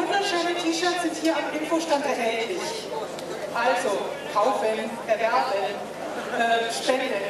wunderschöne T-Shirts sind hier am Infostand erhältlich. Also, kaufen, erwerben, spenden.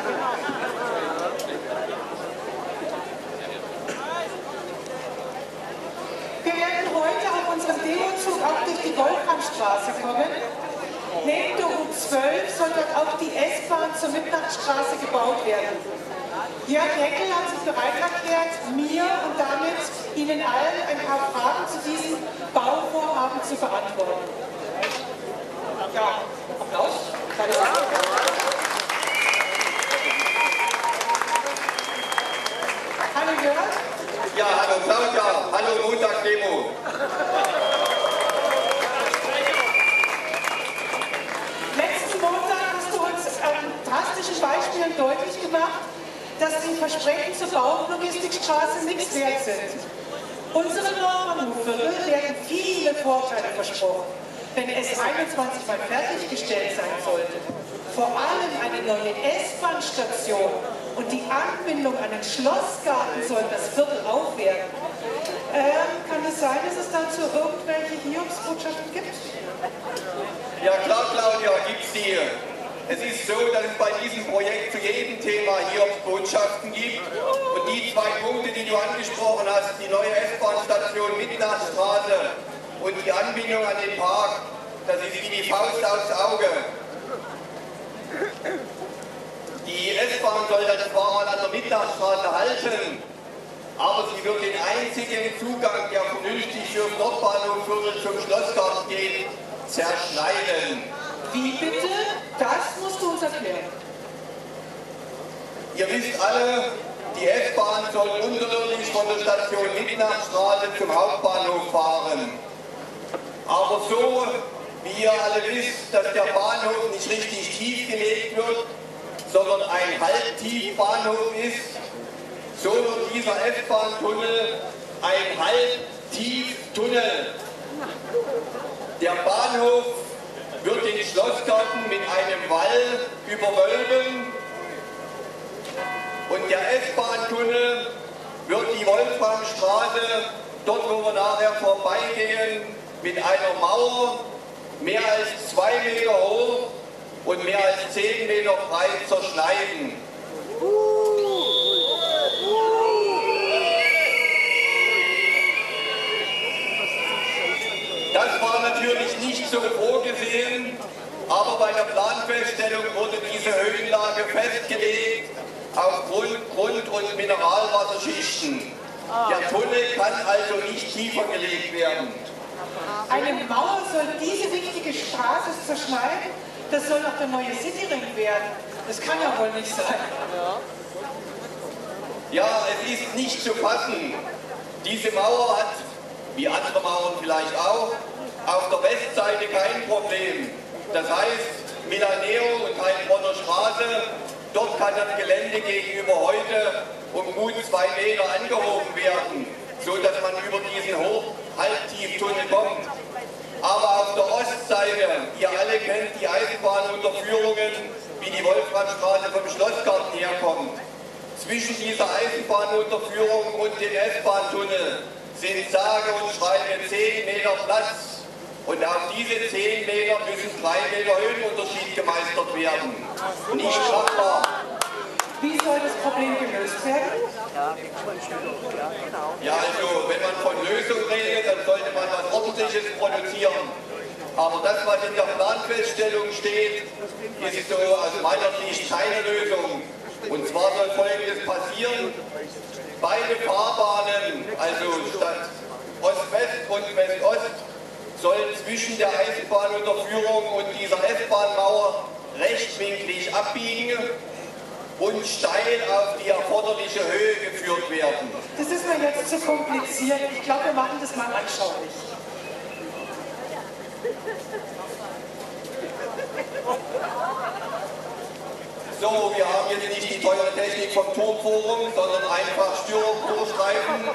Wir werden heute auf unserem Demozug auch durch die Wolframstraße kommen. Neben der U12 soll dort auch die S-Bahn zur Mitternachtsstraße gebaut werden. Jörg Heckel hat sich bereit erklärt, mir und damit Ihnen allen ein paar Fragen zu diesem Bauvorhaben zu beantworten. Ja, Applaus. Hallo Jörg. Ja, hallo Claudia, hallo Montagsdemo. Letzten Montag hast du uns an drastischen Beispielen deutlich gemacht, dass die Versprechen zur Baulogistikstraße nichts wert sind. Unserem Bahnhofviertel werden viele Vorteile versprochen, wenn es 21 Mal fertiggestellt sein sollte. Vor allem eine neue S-Bahn-Station und die Anbindung an den Schlossgarten sollen das Viertel aufwerten. Kann es sein, dass es dazu irgendwelche Hiobsbotschaften gibt? Ja klar, Claudia, gibt's die. Es ist so, dass es bei diesem Projekt zu jedem Thema Hiobsbotschaften gibt. Und die zwei Punkte, die du angesprochen hast, die neue S-Bahn-Station Mitternachtsstraße und die Anbindung an den Park, das ist wie die Faust aufs Auge. Die S-Bahn soll dann zwar mal an der Mitternachtsstraße halten, aber sie wird den einzigen Zugang, der vernünftig für das Nordbahnhofviertel zum Schlossgarten geht, zerschneiden. Wie bitte? Das musst du uns erklären. Ihr wisst alle, die S-Bahn soll unterirdisch von der Station Mitternachtsstraße zum Hauptbahnhof fahren. Aber so, wie ihr alle wisst, dass der Bahnhof nicht richtig tief gelegt wird, sondern ein Halbtiefbahnhof ist, so wird dieser S-Bahn-Tunnel ein Halbtieftunnel. Der Bahnhof wird den Schlossgarten mit einem Wall überwölben und der S-Bahn-Tunnel wird die Wolframstraße, dort wo wir nachher vorbeigehen, mit einer Mauer mehr als 2 Meter hoch und mehr als 10 Meter breit zerschneiden. Das war natürlich nicht so vorgesehen, aber bei der Planfeststellung wurde diese Höhenlage festgelegt auf Grund- und Mineralwasserschichten. Der Tunnel kann also nicht tiefer gelegt werden. Eine Mauer soll diese wichtige Straße zerschneiden? Das soll doch der neue Cityring werden. Das kann ja wohl nicht sein. Ja, es ist nicht zu fassen. Diese Mauer hat, wie andere Mauern vielleicht auch, auf der Westseite kein Problem. Das heißt, Milaneo und Heilbronner Straße, dort kann das Gelände gegenüber heute um gut 2 Meter angehoben werden, so dass man über diesen Halbtieftunnel kommt. Aber auf der Ostseite, ihr alle kennt die Eisenbahnunterführungen, wie die Wolframstraße vom Schlossgarten herkommt. Zwischen dieser Eisenbahnunterführung und dem S-Bahn-Tunnel sind sage und schreibe 10 Meter Platz. Und auf diese 10 Meter müssen 3 Meter Höhenunterschied gemeistert werden. Nicht schaffbar. Wie soll das Problem gelöst werden? Ja, also wenn man von Lösung redet, dann sollte man was Ordentliches produzieren. Aber das, was in der Planfeststellung steht, ist so aus meiner Sicht keine Lösung. Und zwar soll Folgendes passieren. Beide Fahrbahnen, also statt Ost-West und West-Ost, sollen zwischen der Eisenbahnunterführung und dieser S-Bahn-Mauer rechtwinklig abbiegen und steil auf die erforderliche Höhe geführt werden. Das ist mir jetzt zu kompliziert. Ich glaube, wir machen das mal anschaulich. So, wir haben jetzt nicht die teure Technik vom Turmforum, sondern einfach Styroporstreifen.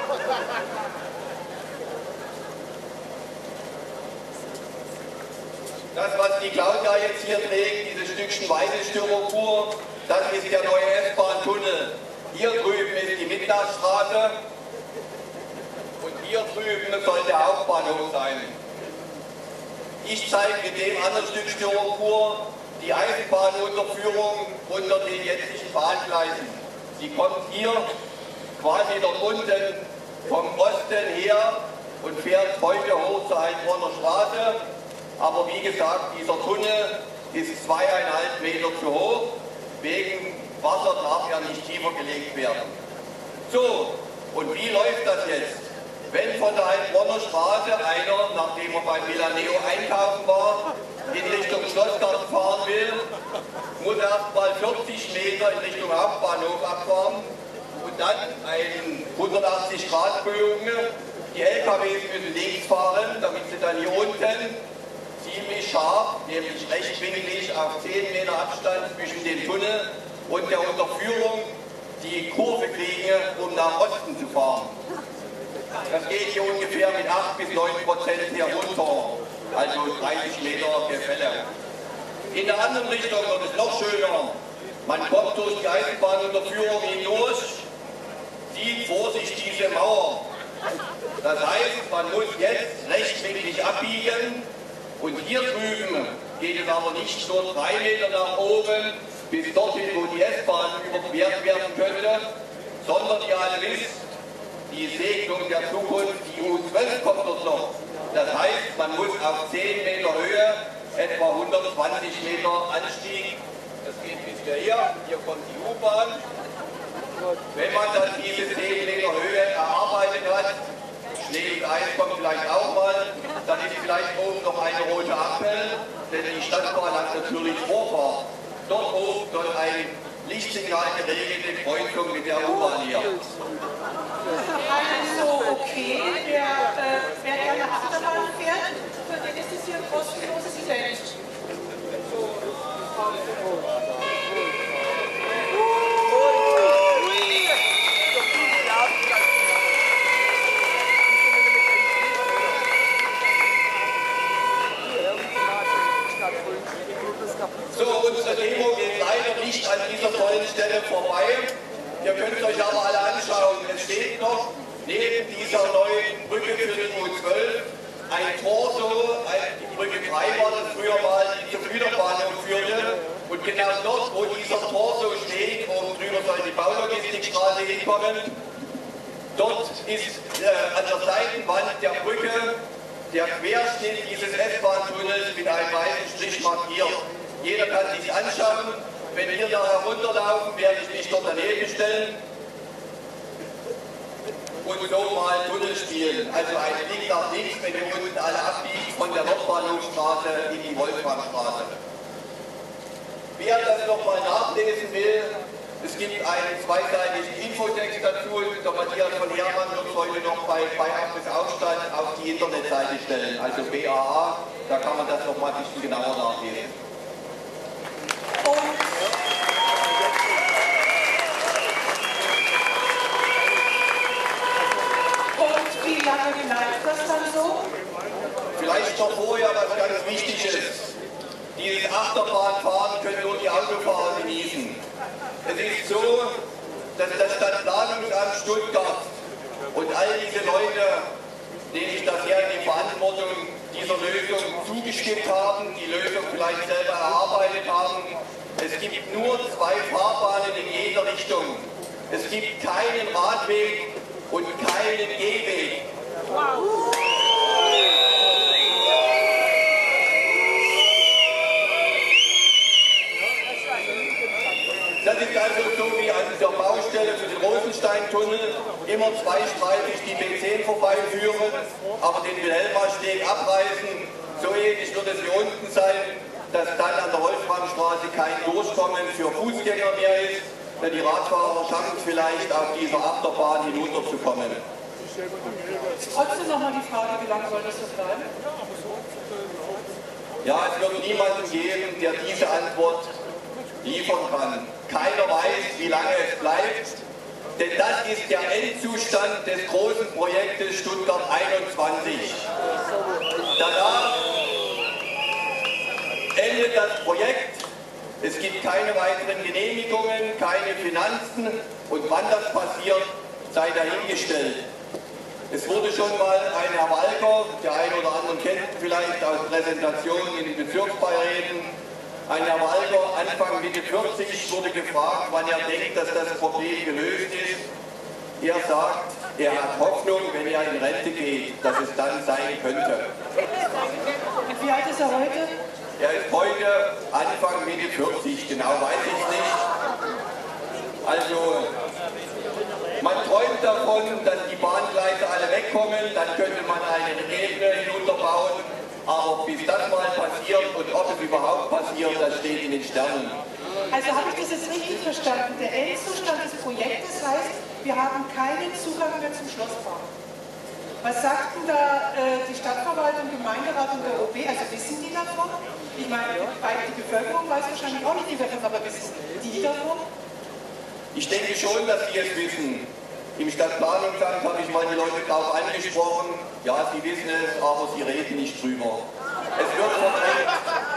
Das, was die Claudia jetzt hier trägt, dieses Stückchen weißes Styropor, das ist der neue S-Bahn-Tunnel. Hier drüben ist die Mitternachtsstraße und hier drüben soll der Hauptbahnhof sein. Ich zeige mit dem anderen Stück Styropor die Eisenbahnunterführung unter den jetzigen Bahngleisen. Die kommt hier quasi dort unten vom Osten her und fährt heute hoch zur Heilbronner Straße. Aber wie gesagt, dieser Tunnel ist 2,5 Meter zu hoch. Wegen Wasser darf er nicht tiefer gelegt werden. So, und wie läuft das jetzt? Wenn von der Heilbronner Straße einer, nachdem er bei Milaneo einkaufen war, in Richtung Schlossgarten fahren will, muss er erst mal 40 Meter in Richtung Hauptbahnhof abfahren und dann einen 180-Grad-Bögen. Die LKWs müssen links fahren, damit sie dann hier unten ziemlich scharf, nämlich rechtwinklig auf 10 Meter Abstand zwischen dem Tunnel und der Unterführung die Kurve kriegen, um nach Osten zu fahren. Das geht hier ungefähr mit 8 bis 9% herunter, also 30 Meter Gefälle. In der anderen Richtung wird es noch schöner. Man kommt durch die Eisenbahnunterführung hindurch, sieht vor sich diese Mauer. Das heißt, man muss jetzt rechtwinklig abbiegen und hier drüben geht es aber nicht nur 3 Meter nach oben, bis dorthin, wo die S-Bahn überquert werden könnte, sondern ihr alle wisst, die Segnung der Zukunft, die U12 kommt dort noch. Das heißt, man muss auf 10 Meter Höhe, etwa 120 Meter Anstieg, das geht bis hier kommt die U-Bahn. Wenn man dann diese 10 Meter Höhe erarbeitet hat, Schnee und Eis kommt vielleicht auch mal, dann ist vielleicht oben noch eine rote Ampel, denn die Stadtbahn hat natürlich Vorfahrt. Dort oben soll ein Lichtsignal geregelte Kreuzung mit der U-Bahn hier. Also okay, wer gerne Achterbahn fährt, für den ist es hier ein kostenloses Event. So, unsere Demo geht leider nicht an dieser tollen Stelle vorbei. Ihr könnt es euch aber alle anschauen. Es steht noch neben dieser neuen Brücke für die U12 ein Torso, die Brücke 3 war das früher mal, die zur Güterbahnhof führte. Und genau dort, wo dieser Torso steht, oben drüber soll die Baulogistikstraße hinkommen, dort ist an der Seitenwand der Brücke der Querschnitt dieses S-Bahn-Tunnels mit einem weißen Strich markiert. Jeder kann sich anschauen. Wenn wir da herunterlaufen, werde ich mich dort daneben stellen und so mal Tunnel spielen. Also ein Blick nach links, wenn wir unten alle abbiegen von der Nordbahnhofstraße in die Wolframstraße. Wer das nochmal nachlesen will, es gibt einen zweiseitigen Infotext dazu. Der Matthias von Hermann wird heute noch bei Bayern des Aufstand auf die Internetseite stellen, also BAA. Da kann man das nochmal ein bisschen genauer nachlesen. Und wie lange bleibt das dann so? Vielleicht noch vorher, was ganz wichtig ist. Dieses Achterbahnfahren können nur die Autofahrer genießen. Es ist so, dass das Stadtplanungsamt Stuttgart und all diese Leute, denen ich das ja in die Verantwortung dieser Lösung zugestimmt haben, die Lösung vielleicht selber erarbeitet haben. Es gibt nur 2 Fahrbahnen in jeder Richtung. Es gibt keinen Radweg und keinen Gehweg. Wow. Das ist also so wie an der Baustelle für den Rosensteintunnel immer zweistreifig die B10 vorbeiführen, aber den Wilhelmarsteg abreißen. So ähnlich wird es hier unten sein, dass dann an der Wolframstraße kein Durchkommen für Fußgänger mehr ist, denn die Radfahrer schaffen es vielleicht auf dieser Achterbahn hinunterzukommen. Trotzdem nochmal die Frage, wie lange soll das so bleiben? Ja, es wird niemanden geben, der diese Antwort liefern kann. Keiner weiß, wie lange es bleibt, denn das ist der Endzustand des großen Projektes Stuttgart 21. Danach endet das Projekt, es gibt keine weiteren Genehmigungen, keine Finanzen und wann das passiert, sei dahingestellt. Es wurde schon mal ein Herr Walker, der eine oder andere kennt vielleicht aus Präsentationen in den Bezirksbeiräten, ein Herr Walker, Anfang Mitte 40, wurde gefragt, wann er denkt, dass das Problem gelöst ist. Er sagt, er hat Hoffnung, wenn er in Rente geht, dass es dann sein könnte. Wie alt ist er heute? Er ist heute Anfang Mitte 40, genau weiß ich nicht. Also, man träumt davon, dass die Bahngleise alle wegkommen, dann könnte man eine Ebene hinunterbauen. Aber bis das mal passiert und ob es überhaupt passiert, das steht in den Sternen. Also habe ich das jetzt richtig verstanden? Der Endzustand des Projektes heißt, wir haben keinen Zugang mehr zum Schlosspark. Was sagten da die Stadtverwaltung, Gemeinderat und der OB? Also wissen die davon? Ich meine, die Bevölkerung weiß wahrscheinlich auch nicht, die davon, aber wissen die davon? Ich denke schon, dass sie es wissen. Im Stadtplanungsamt habe ich mal die Leute darauf angesprochen, ja, sie wissen es, aber sie reden nicht drüber. Es wird verdrängt.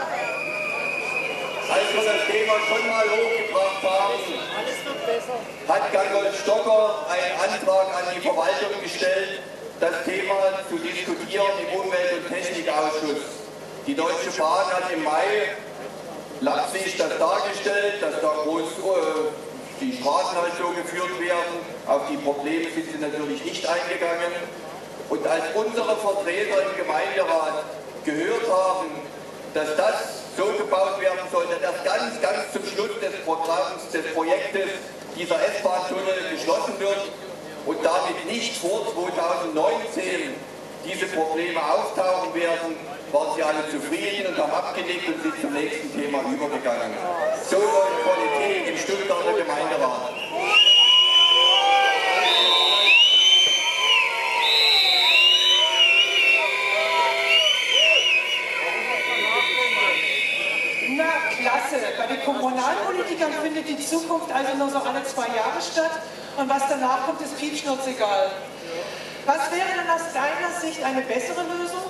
Als wir das Thema schon mal hochgebracht haben, hat Gangolf Stocker einen Antrag an die Verwaltung gestellt, das Thema zu diskutieren im Umwelt- und Technikausschuss. Die Deutsche Bahn hat im Mai lapsig das dargestellt, dass da die Straßen halt so geführt werden. Auf die Probleme sind sie natürlich nicht eingegangen. Und als unsere Vertreter im Gemeinderat gehört haben, dass das so gebaut werden sollte, dass ganz zum Schluss des Programms, des Projektes dieser S-Bahn-Tunnel geschlossen wird und damit nicht vor 2019 diese Probleme auftauchen werden, waren sie alle zufrieden und haben abgenickt und sind zum nächsten Thema übergegangen. So läuft Politik im Stuttgarter Gemeinderat. Na klasse, bei den Kommunalpolitikern findet die Zukunft also nur so alle 2 Jahre statt und was danach kommt, ist piepschnurzegal. Was wäre denn aus deiner Sicht eine bessere Lösung?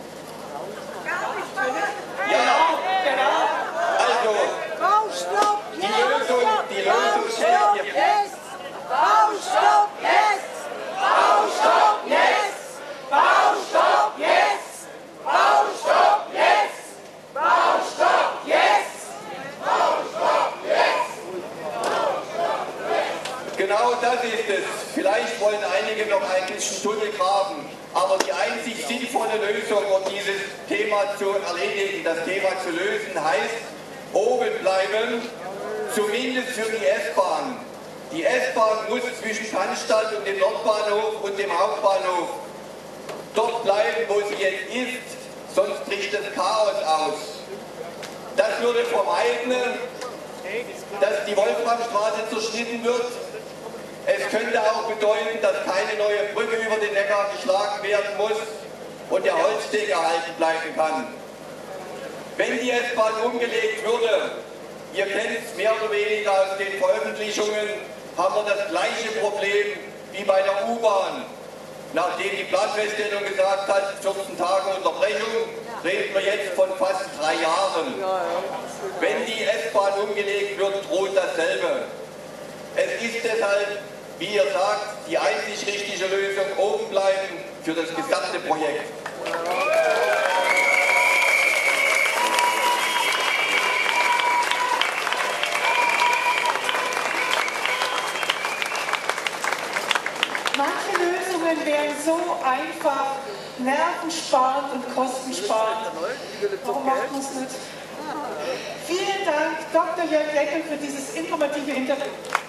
Ja, genau. Also, die Lösung steht hier. Baustopp jetzt! Baustopp jetzt! Baustopp jetzt! Baustopp jetzt! Baustopp jetzt! Baustopp jetzt! Genau das ist es. Vielleicht wollen einige noch ein bisschen Tunnel graben, aber die einzig sinnvolle Lösung, um dieses Thema zu erledigen, das Thema zu lösen, heißt oben bleiben, zumindest für die S-Bahn. Die S-Bahn muss zwischen Cannstatt und dem Nordbahnhof und dem Hauptbahnhof dort bleiben, wo sie jetzt ist, sonst bricht das Chaos aus. Das würde vermeiden, dass die Wolframstraße zerschnitten wird. Es könnte auch bedeuten, dass keine neue Brücke über den Neckar geschlagen werden muss und der Holzsteg erhalten bleiben kann. Wenn die S-Bahn umgelegt würde, ihr kennt es mehr oder weniger aus den Veröffentlichungen, haben wir das gleiche Problem wie bei der U-Bahn. Nachdem die Planfeststellung gesagt hat, 14 Tage Unterbrechung, reden wir jetzt von fast 3 Jahren. Wenn die S-Bahn umgelegt wird, droht dasselbe. Es ist deshalb, wie ihr sagt, die einzig richtige Lösung, oben bleiben für das gesamte Projekt. Manche Lösungen wären so einfach, nervensparend und kostensparend. Warum macht man es nicht? Vielen Dank, Dr. Jörg Reckel, für dieses informative Interview.